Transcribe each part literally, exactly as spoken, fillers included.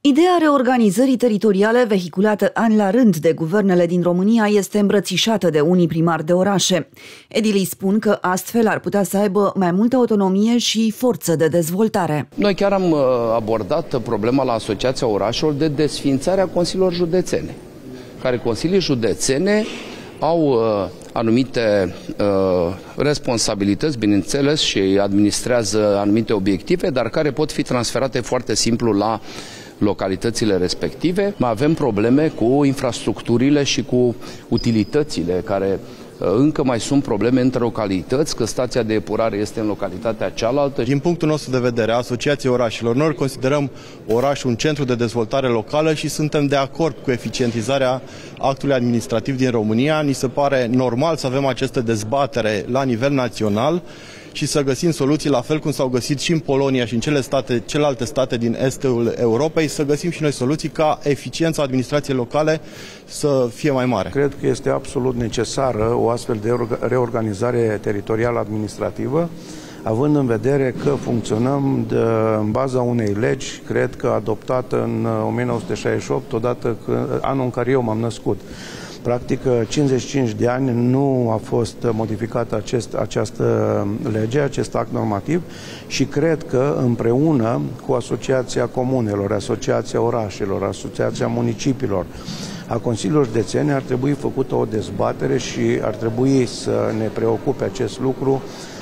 Ideea reorganizării teritoriale vehiculată ani la rând de guvernele din România este îmbrățișată de unii primari de orașe. Edilii spun că astfel ar putea să aibă mai multă autonomie și forță de dezvoltare. Noi chiar am abordat problema la Asociația Orașelor de desființarea consiliilor județene, care consilii județene au uh, anumite uh, responsabilități, bineînțeles, și administrează anumite obiective, dar care pot fi transferate foarte simplu la localitățile respective. Mai avem probleme cu infrastructurile și cu utilitățile, care uh, încă mai sunt probleme între localități, că stația de epurare este în localitatea cealaltă. Din punctul nostru de vedere, Asociația Orașelor, noi considerăm orașul un centru de dezvoltare locală și suntem de acord cu eficientizarea actului administrativ din România. Ni se pare normal să avem aceste dezbatere la nivel național și să găsim soluții, la fel cum s-au găsit și în Polonia și în cele state, celelalte state din estul Europei, să găsim și noi soluții ca eficiența administrației locale să fie mai mare. Cred că este absolut necesară o astfel de reorganizare teritorială administrativă, având în vedere că funcționăm de, în baza unei legi, cred că adoptată în o mie nouă sute șaizeci și opt, odată că, anul în care eu m-am născut. Practic, cincizeci și cinci de ani nu a fost modificată acest, această lege, acest act normativ și cred că împreună cu Asociația Comunelor, Asociația Orașelor, Asociația Municipiilor, a Consiliilor Județene ar trebui făcută o dezbatere și ar trebui să ne preocupe acest lucru,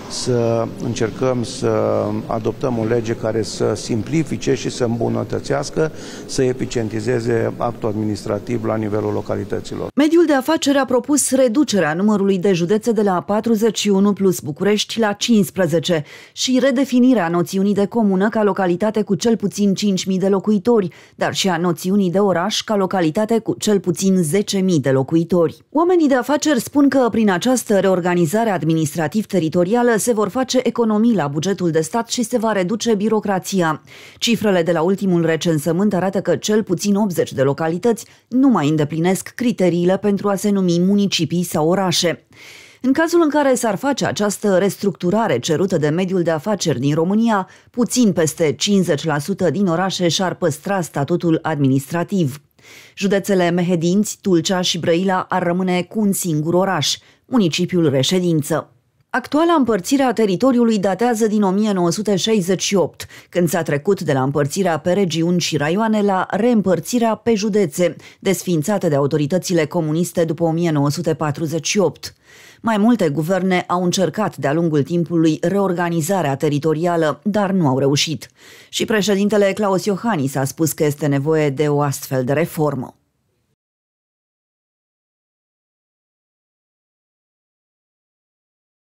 să încercăm să adoptăm o lege care să simplifice și să îmbunătățească, să eficientizeze actul administrativ la nivelul localităților. Mediul de afaceri a propus reducerea numărului de județe de la patruzeci și unu plus București la cincisprezece și redefinirea noțiunii de comună ca localitate cu cel puțin cinci mii de locuitori, dar și a noțiunii de oraș ca localitate cu cel puțin zece mii de locuitori. Oamenii de afaceri spun că prin această reorganizare administrativ-teritorială se vor face economii la bugetul de stat și se va reduce birocrația. Cifrele de la ultimul recensământ arată că cel puțin optzeci de localități nu mai îndeplinesc criteriile pentru a se numi municipii sau orașe. În cazul în care s-ar face această restructurare cerută de mediul de afaceri din România, puțin peste cincizeci la sută din orașe și-ar păstra statutul administrativ. Județele Mehedinți, Tulcea și Brăila ar rămâne cu un singur oraș, municipiul reședință. Actuala împărțire a teritoriului datează din o mie nouă sute șaizeci și opt, când s-a trecut de la împărțirea pe regiuni și raioane la reîmpărțirea pe județe, desființate de autoritățile comuniste după o mie nouă sute patruzeci și opt. Mai multe guverne au încercat de-a lungul timpului reorganizarea teritorială, dar nu au reușit. Și președintele Claus Iohannis a spus că este nevoie de o astfel de reformă.